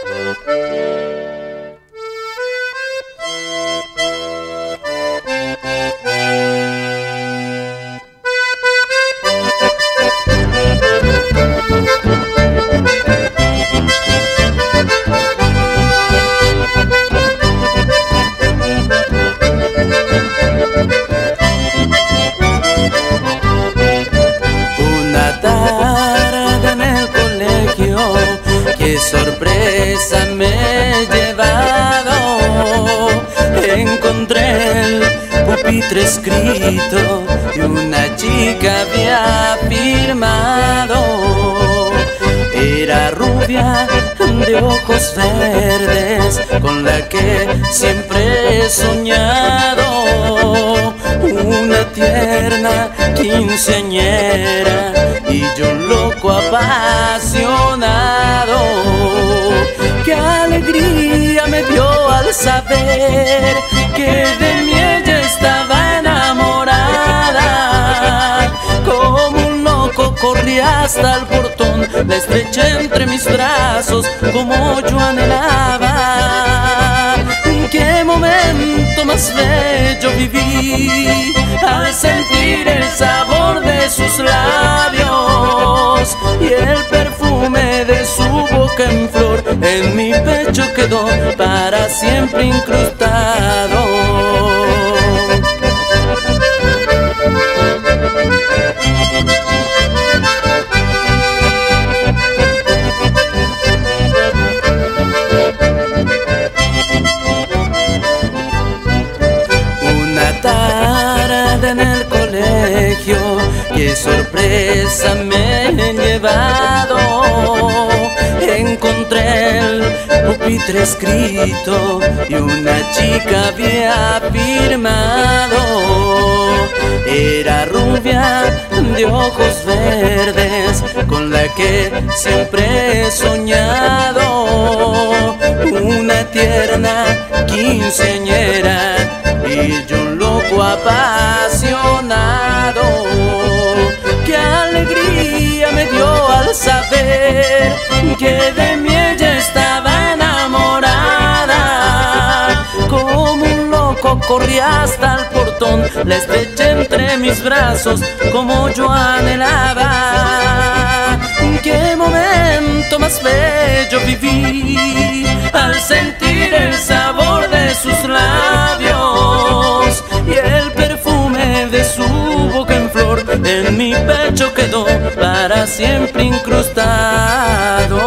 Sorpresa me he llevado, encontré el pupitre escrito y una chica había firmado. Era rubia de ojos verdes, con la que siempre he soñado, una tierna quinceañera y yo un loco apasionado. Qué alegría me dio al saber que de mí ella estaba enamorada. Como un loco corrí hasta el portón, la estreché entre mis brazos como yo anhelaba. Qué momento más bello viví al sentir el sabor de sus labios y el perfume de su boca en flor. En mi pecho quedó para siempre incrustado. Tarde en el colegio, qué sorpresa me he llevado. Encontré el pupitre escrito y una chica había firmado. Era rubia de ojos verdes, con la que siempre he soñado, una tierna quinceañera y yo un loco apasionado. Qué alegría me dio al saber que de mí ella estaba enamorada. Como un loco corrí hasta el portón, la estreché entre mis brazos como yo anhelaba. Qué momento más bello viví al sentir el sabor de sus labios y el perfume de su boca en flor. En mi pecho quedó para siempre incrustado.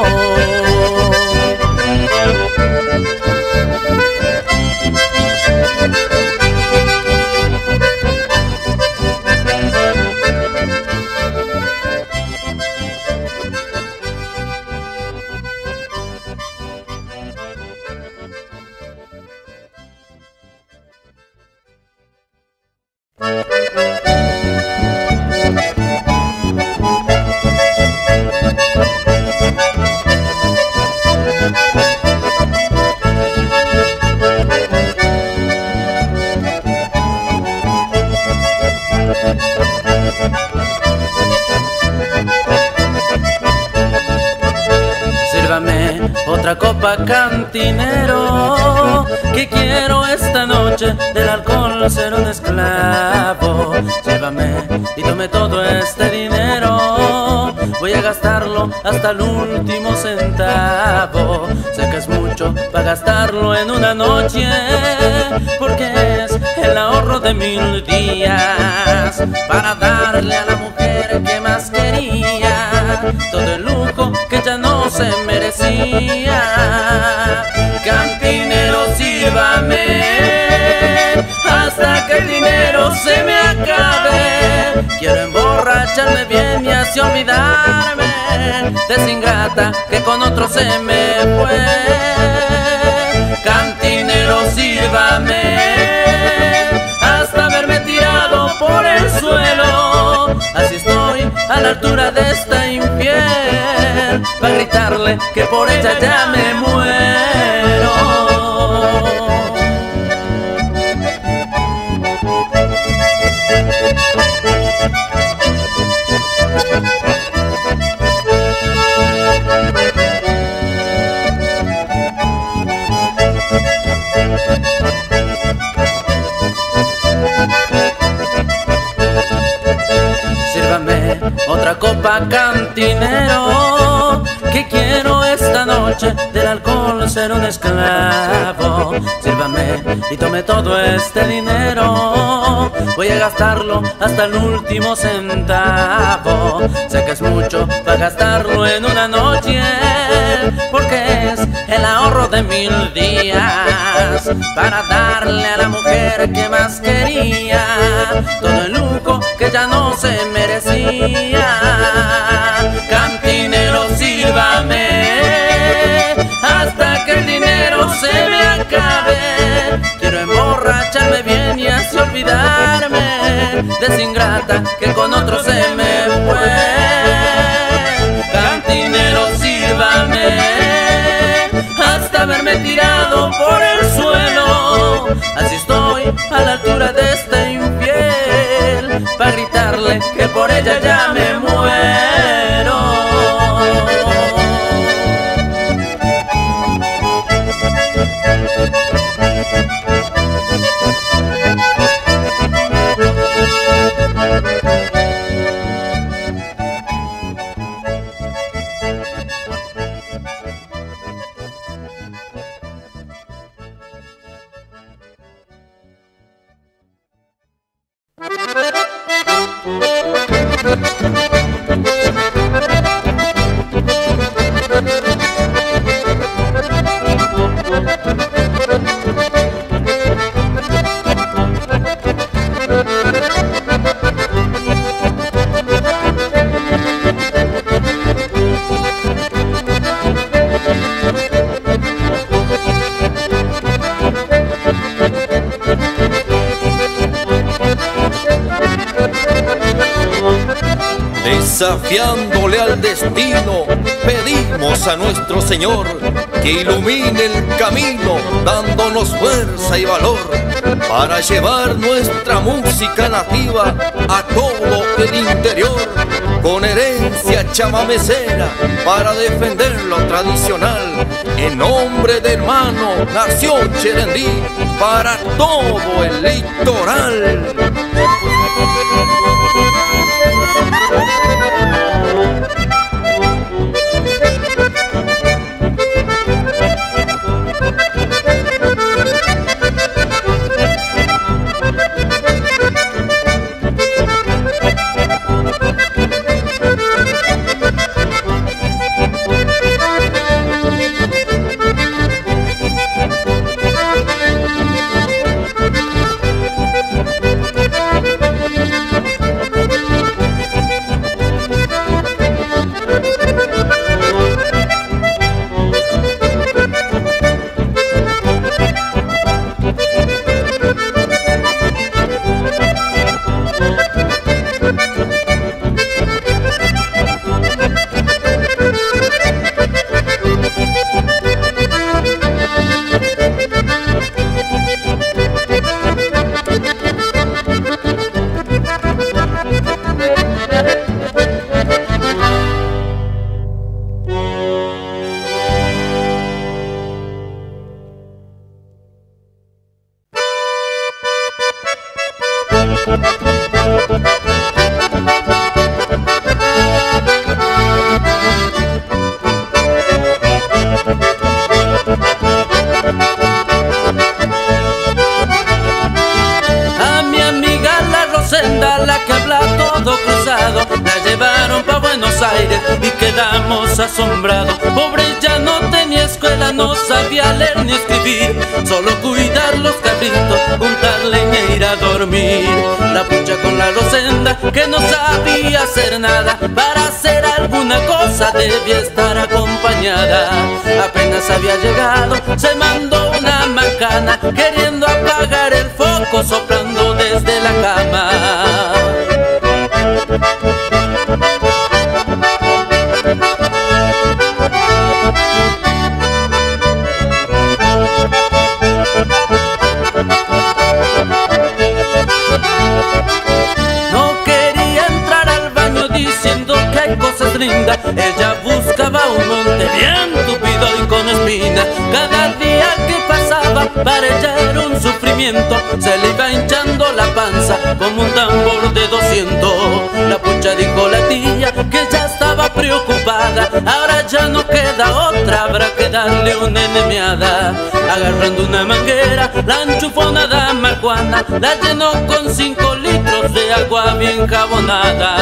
Sírvame otra copa, cantinero, que quiero esta noche del alcohol ser un esclavo. Sírvame y tome todo este dinero, voy a gastarlo hasta el último centavo. Sé que es mucho para gastarlo en una noche, porque es el ahorro de 1000 días para darle a la mujer que más quería todo el lujo que ya no se merecía. Cantinero, sírvame hasta que el dinero se me acabe. Quiero emborracharme bien y así olvidarme de esa ingrata que con otro se me fue. Cantinero, sírvame hasta verme tirado por el suelo. Así estoy a la altura de esta infiel, para gritarle que por ella ya me muero. pa' cantinero, que quiero esta noche del alcohol ser un esclavo. Sírvame y tome todo este dinero, voy a gastarlo hasta el último centavo. Sé que es mucho para gastarlo en una noche, porque es el ahorro de 1000 días para darle a la mujer que más quería todo el lujo que ya no se merecía. Cantinero, sírvame hasta que el dinero se me acabe. Quiero emborracharme bien y así olvidarme de esa ingrata que con otro se me fue. Cantinero, sírvame hasta verme tirado por el suelo. Así estoy a la altura de este infiel, para gritarle que por ella ya me muero. Desafiándole al destino, pedimos a nuestro Señor que ilumine el camino, dándonos fuerza y valor para llevar nuestra música nativa a todo el interior, con herencia chamamecera para defender lo tradicional. En nombre de hermano Nación Cherendí para todo el litoral. La que habla todo cruzado, la llevaron pa' Buenos Aires y quedamos asombrados. Pobre, ya no tenía escuela, no sabía leer ni escribir, solo cuidar los cabritos, juntar leña e ir a dormir. La pucha con la Rosenda, que no sabía hacer nada, para hacer alguna cosa debía estar acompañada. Apenas había llegado, se mandó una macana, queriendo apagar el foco, soplando desde la cama. No quería entrar al baño diciendo que hay cosas lindas. Ella buscaba un monte bien tupido y con espina. Cada día que pasaba para ella era un sufrimiento. Se le iba hinchando la panza como un tambor de 200. La pucha dijo la tía que ya estaba preocupada. Ahora ya no queda otra, habrá que darle una enemeada. Agarrando una manguera, la enchufó a una dama Juana, la llenó con 5 litros de agua bien jabonada.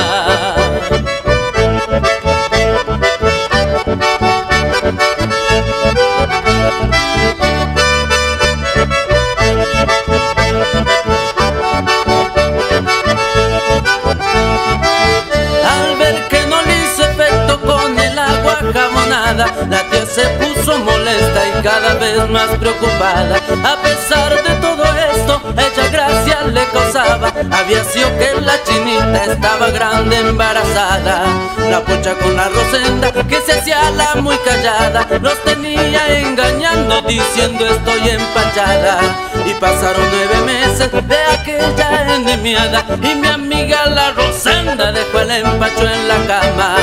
Al ver que no le hizo efecto con el agua jabonada, la tía se puso molesta y cada vez más preocupada. A pesar de todo esto, ella gracia le causaba. Había sido que la chinita estaba grande embarazada. La pocha con la Rosenda, que se hacía la muy callada, los tenía engañando diciendo estoy empachada. Y pasaron 9 meses de aquella enemiada, y mi amiga la Rosenda dejó el empacho en la cama.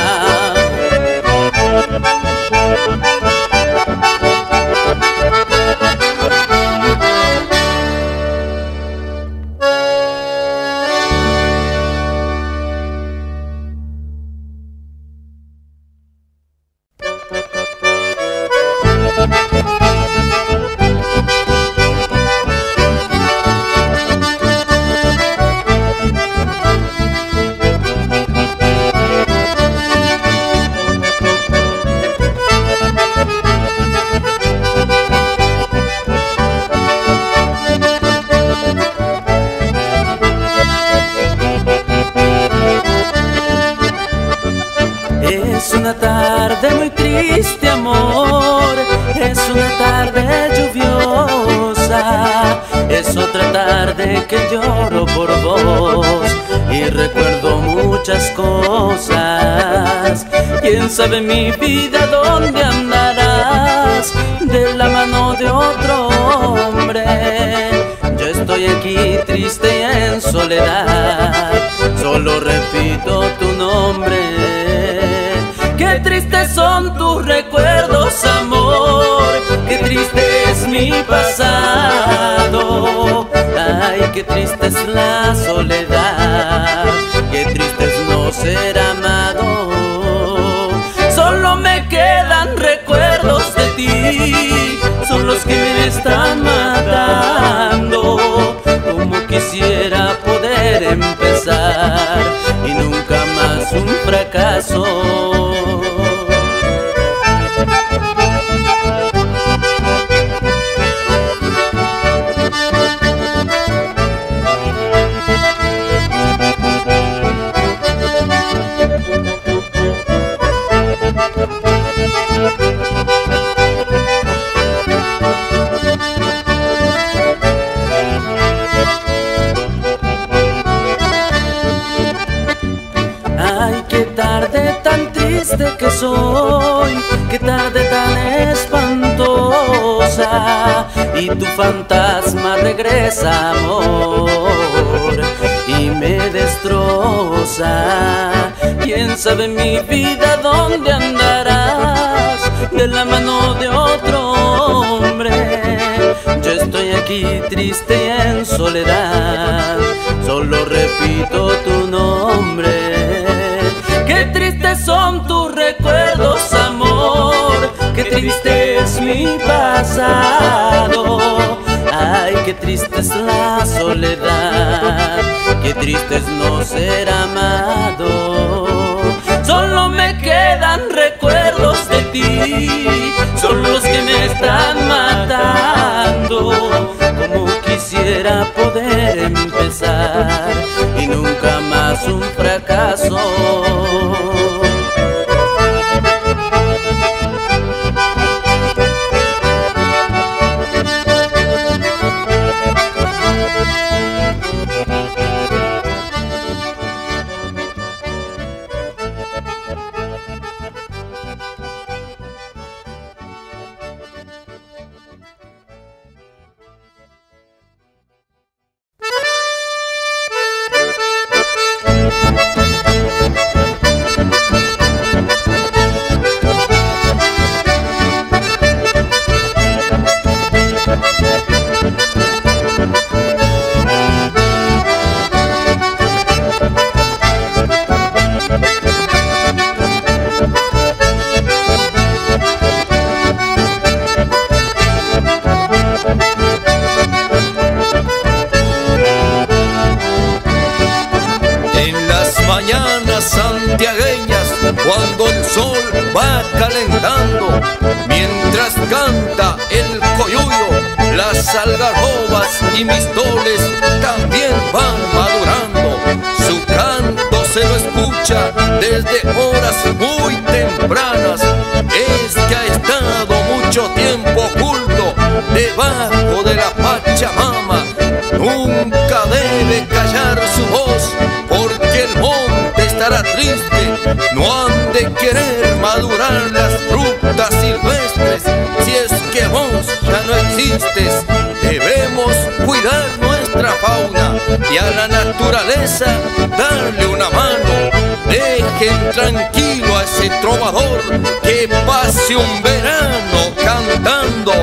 Es una tarde muy triste, amor, es una tarde lluviosa, es otra tarde que lloro por vos y recuerdo muchas cosas. Quién sabe mi vida dónde andarás, de la mano de otro hombre. Yo estoy aquí triste y en soledad, solo repito tu nombre. Qué tristes son tus recuerdos, amor, qué triste es mi pasado. Ay, qué triste es la soledad, qué triste es no ser amado. Solo me quedan recuerdos de ti, son los que me están matando. Como quisiera poder empezar y nunca más un fracaso. Ay, qué tarde tan triste que soy, qué tarde tan espantosa, y tu fantasma regresa, amor, y me destroza. Quién sabe mi vida dónde andarás, de la mano de otro hombre. Yo estoy aquí triste y en soledad, solo repito tu nombre. Qué tristes son tus recuerdos, amor, qué triste es mi pasado. Ay, qué triste es la soledad, qué triste es no ser amado. Solo me quedan recuerdos de ti, son los que me están matando. Como quisiera poder empezar y nunca más un fracaso. el sol va calentando, mientras canta el coyuyo, las algarrobas y mistoles también van madurando. Su canto se lo escucha desde horas muy tempranas. Es que ha estado mucho tiempo oculto debajo de la Pachamama. Nunca debe callar su voz, porque el monte estará triste. No han de querer madurar las frutas silvestres. Si es que vos ya no existes, debemos cuidar nuestra fauna y a la naturaleza darle una mano. Dejen tranquilo a ese trovador que pase un verano cantando.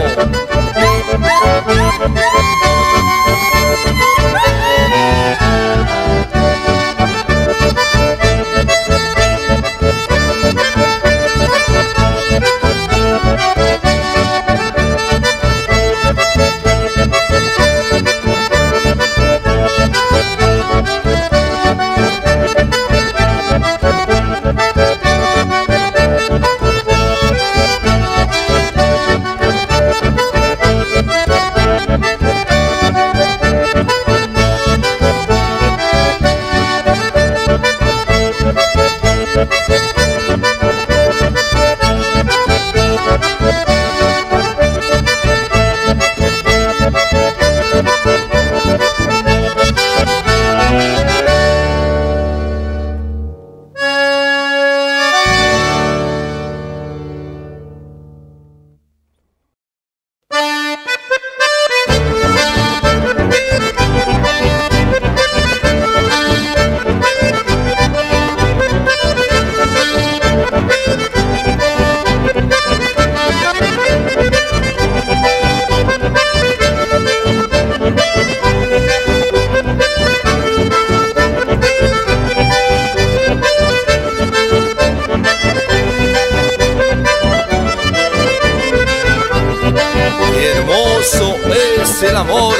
Es el amor,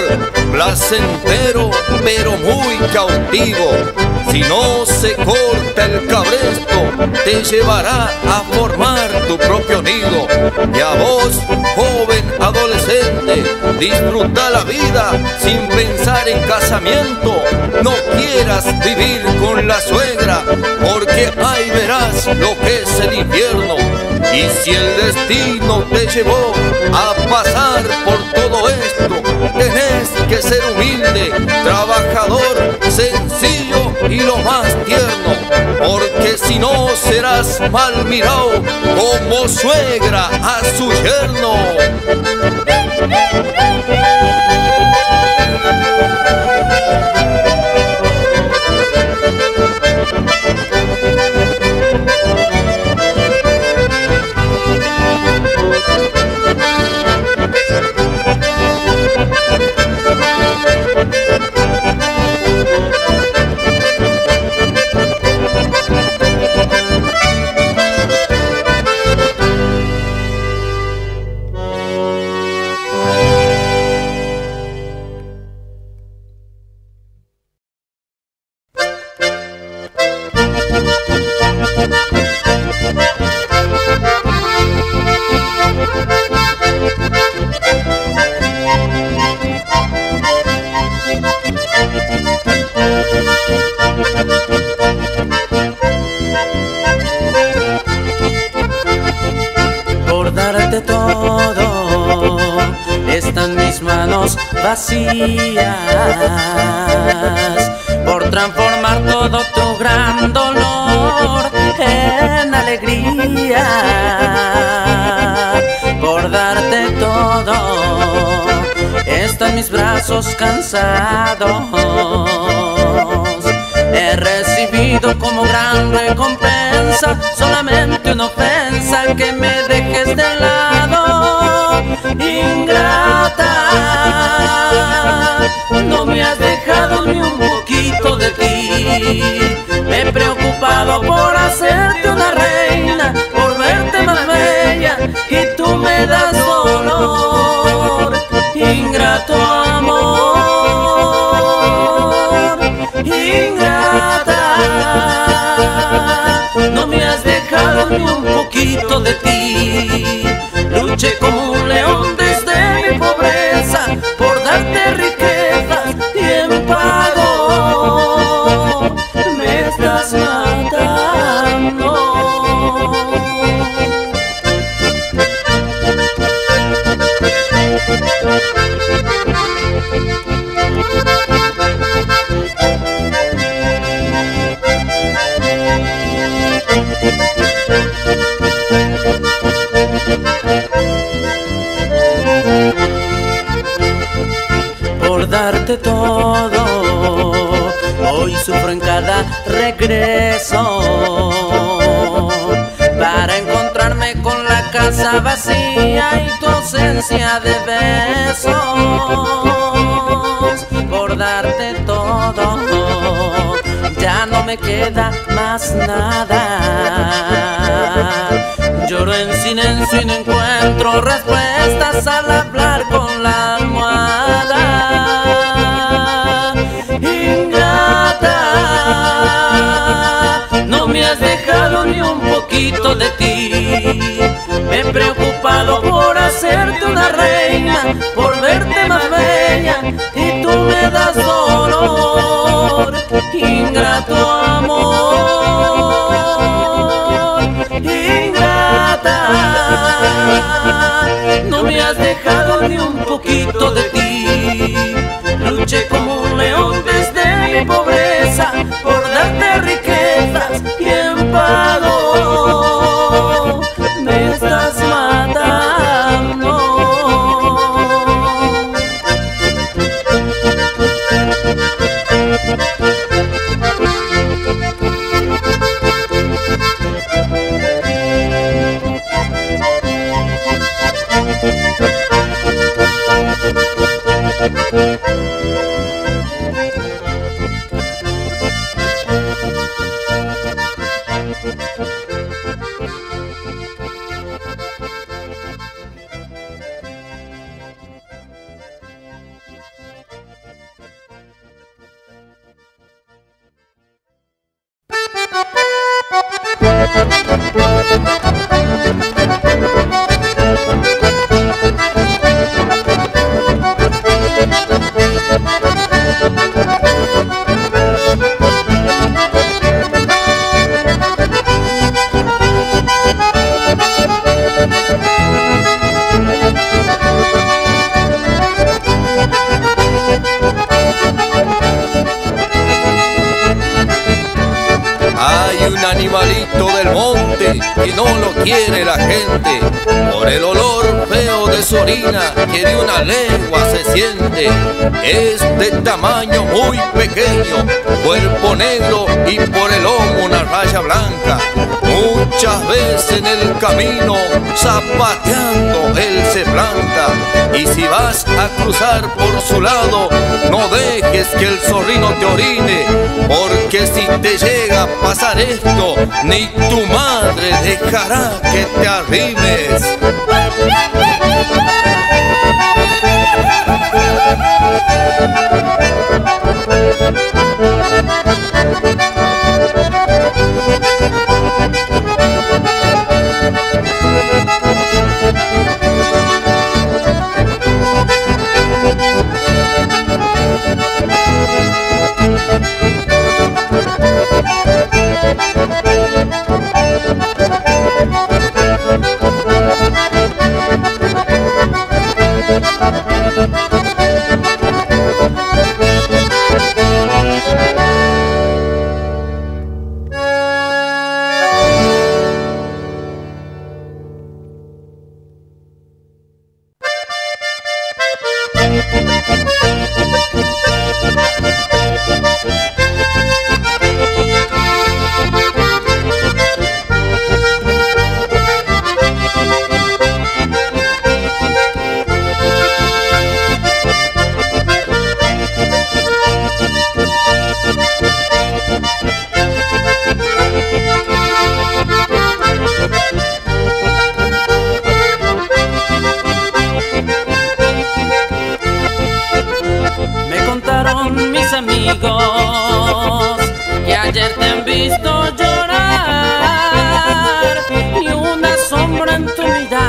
placentero pero muy cautivo. Si no se corta el cabresto, te llevará a formar tu propio nido. Y a vos, joven adolescente, disfruta la vida sin pensar en casamiento. No quieras vivir con la suegra, porque ahí verás lo que es el infierno. Y si el destino te llevó a pasar por todo esto, tenés que ser humilde, trabajador, sencillo y lo más tierno, porque si no serás mal mirado como suegra a su yerno. Por darte todo están mis manos vacías, por transformar todo tu gran dolor en alegría, por darte todo están mis brazos cansados. He recibido como gran recompensa solamente una ofensa, que me dejes de lado, ingrata. No me has dejado ni un poquito de ti. Me he preocupado por hacerte una reina, por verte más bella, y tú me das dolor. Ingrato amor, ingrata. No me has dejado ni un poquito de ti. Luché como un león desde mi pobreza por darte riquezas y en pago me estás matando. Por darte todo, hoy sufro en cada regreso, para encontrarme con la casa vacía y tu ausencia de besos. Por darte todo, ya no me queda más nada. Lloro en silencio y no encuentro respuestas al hablar con la almohada. Ingrata, no me has dejado ni un poquito de ti. Me he preocupado por hacerte una reina, por verte más bella, y tú me das dolor. Ingrato amor, ingrata, no me has dejado ni un poquito de ti. Luché como un león desde mi pobreza por darte riquezas y en pago me estás matando. Animalito del monte y no lo quiere la gente, por el olor feo de su orina que de una legua se siente. Es de tamaño muy pequeño, cuerpo negro y por el lomo una raya blanca. Muchas veces en el camino zapateando él se planta, y si vas a cruzar por su lado no dejes que el zorrino te orine, porque si te llega a pasar esto ni tu madre dejará que te arrimes.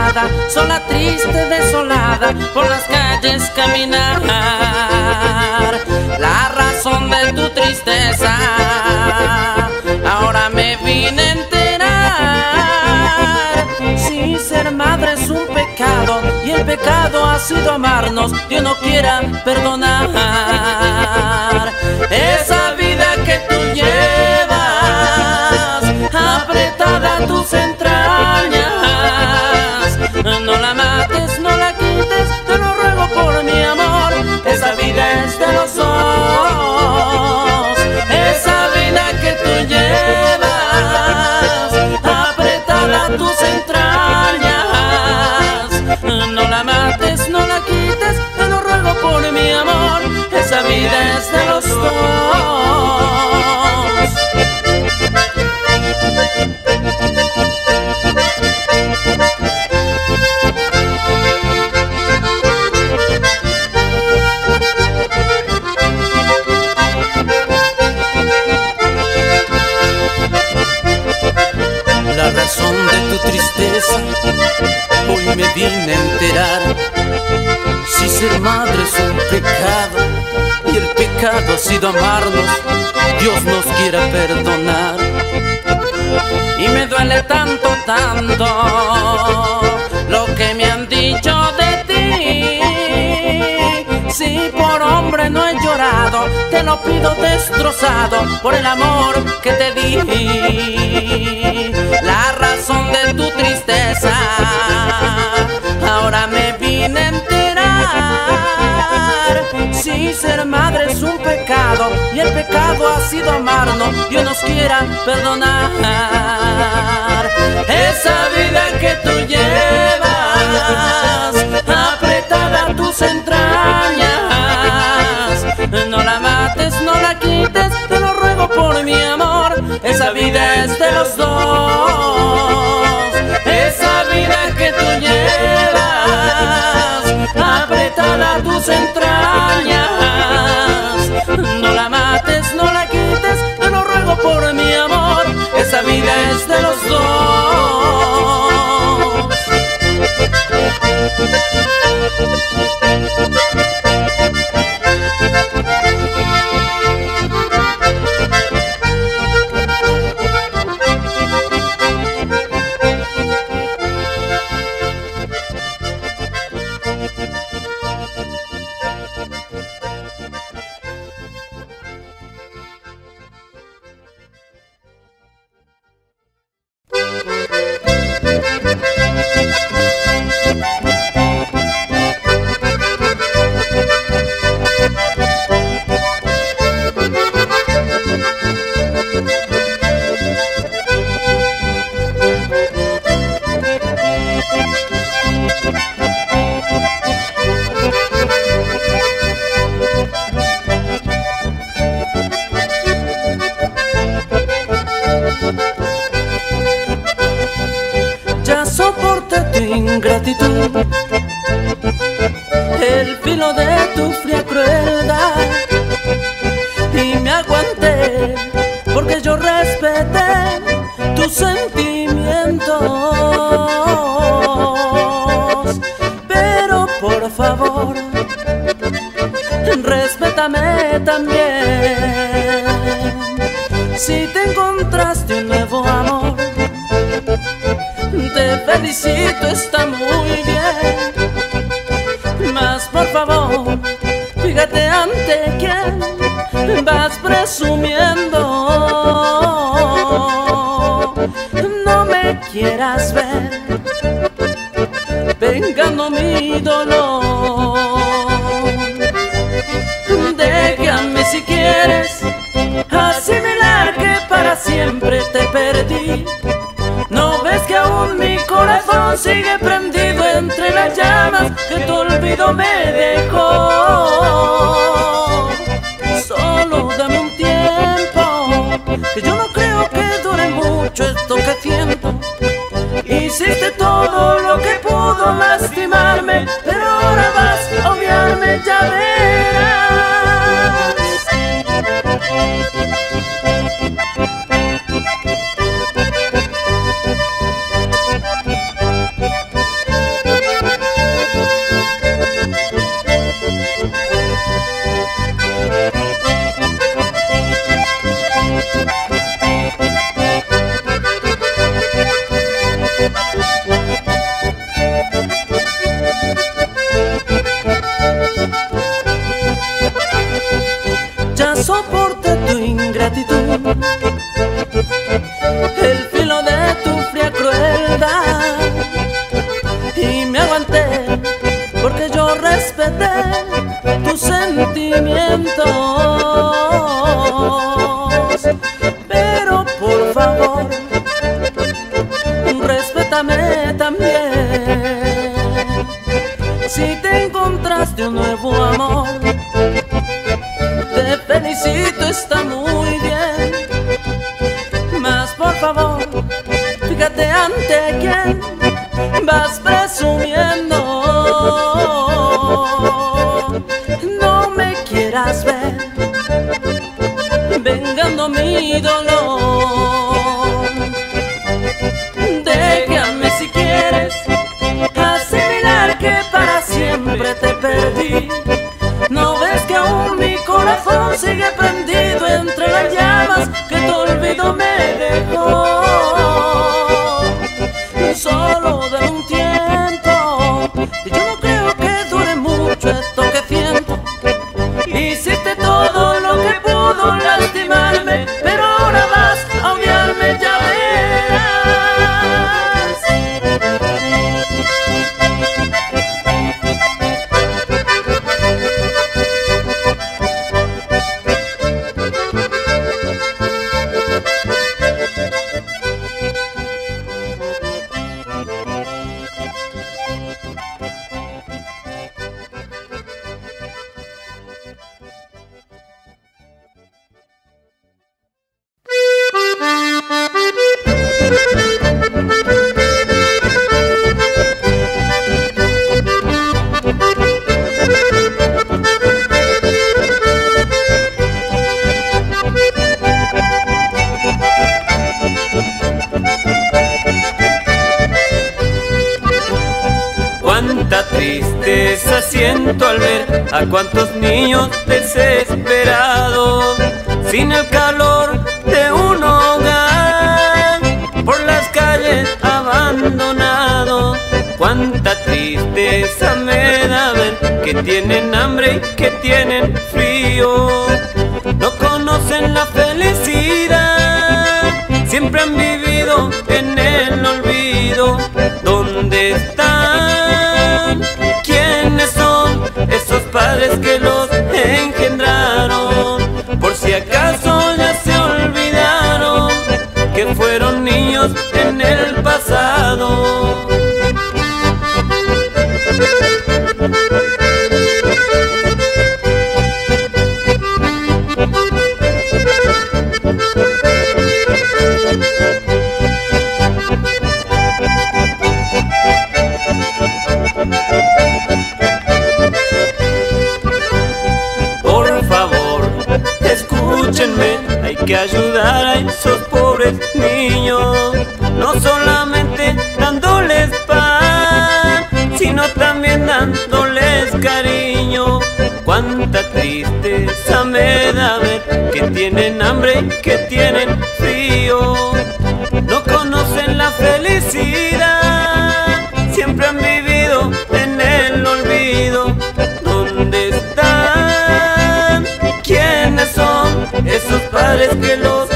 apretada, sola, triste, desolada, por las calles caminar. La razón de tu tristeza ahora me vine a enterar. Si ser madre es un pecado y el pecado ha sido amarnos, Dios no quiera perdonar. Esa vida que tú llevas apretada a tus entrañas, no la mates, no la quites, te lo ruego por mi amor. Esa vida es de los dos. Esa vida que tú llevas apretada a tus entrañas, no la mates, no la quites, te lo ruego por mi amor. Esa vida es de los dos. La razón de tu tristeza hoy me vine a enterar. Si ser madre es un pecado y el pecado ha sido amarnos, Dios nos quiera perdonar. Y me duele tanto, tanto lo que me han dicho de ti. Si por hombre no he llorado, te lo pido destrozado por el amor que te di. La razón de tu tristeza ahora me vine a enterar. Si ser madre es un pecado y el pecado ha sido amarnos, Dios nos quiera perdonar. Esa vida que tú llevas apretada a tus entrañas, no la mates, no la quites, te lo ruego por mi amor. Esa vida es de los dos. Esa vida que tú llevas apretada a tus entrañas, no la mates, no la quites, te lo ruego por mi amor. Esa vida es de los dos. Ya soporté tu ingratitud, el filo de tu fría crueldad, y me aguanté porque yo respeté tus sentimientos. Pero por favor, respétame también. Si te encontraste un nuevo amor, te felicito, está muy bien. Mas por favor, fíjate ante quién vas presumiendo. No me quieras ver vengando mi dolor. Déjame si quieres asimilar que para siempre te perdí. ¿No ves que aún mi corazón sigue prendido entre las llamas que tu olvido me dejó? Solo dame un tiempo, que yo no creo que dure mucho esto que siento. Hiciste todo lo que pudo lastimarme, pero ahora vas a odiarme, ya verás. porque yo respeté tus sentimientos. Pero por favor, respétame también. Si te encontraste un nuevo amor, te felicito, está muy bien. Mas por favor, fíjate ante quién vas presumiendo. No me quieras ver vengando mi dolor. Déjame si quieres asimilar que para siempre te perdí. ¿No ves que aún mi corazón sigue prendido entre las llamas que tu olvido me dejó? Solo de un tiempo, y yo no creo que dure mucho esto que siento. Hiciste todo lo que pudo lastimarme, pero ahora vas a odiarme, ya tristeza siento al ver a cuantos niños desesperados, sin el calor de un hogar, por las calles abandonados. Cuánta tristeza me da ver que tienen hambre y que tienen frío. No conocen la felicidad, siempre han vivido en el olvido. ¿Dónde están? ¿Quiénes son esos padres que los engendraron? Por si acaso ya se olvidaron que fueron niños en el pasado. Hay que ayudar a esos pobres niños, no solamente dándoles pan, sino también dándoles cariño. Cuánta tristeza me da ver que tienen hambre y que tienen frío. No conocen la felicidad, siempre han vivido en el olvido. ¿Dónde están? ¿Quiénes son esos padres que los